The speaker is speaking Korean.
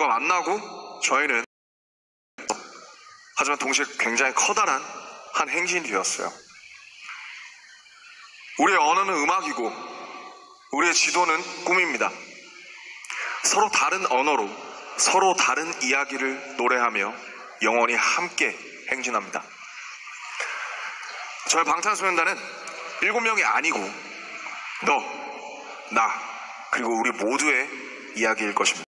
서로가 만나고 저희는 하지만 동시에 굉장히 커다란 한 행신이 되었어요. 우리의 언어는 음악이고 우리의 지도는 꿈입니다. 서로 다른 언어로 서로 다른 이야기를 노래하며 영원히 함께 행진합니다. 저희 방탄소년단은 7명이 아니고 너, 나, 그리고 우리 모두의 이야기일 것입니다.